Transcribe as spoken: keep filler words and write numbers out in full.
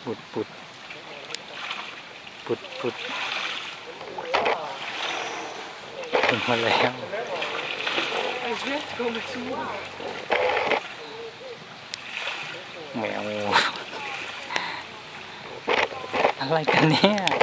ปุดปุดปุดปุดถึงมาแล้วแมวอะไรกันเนี่ย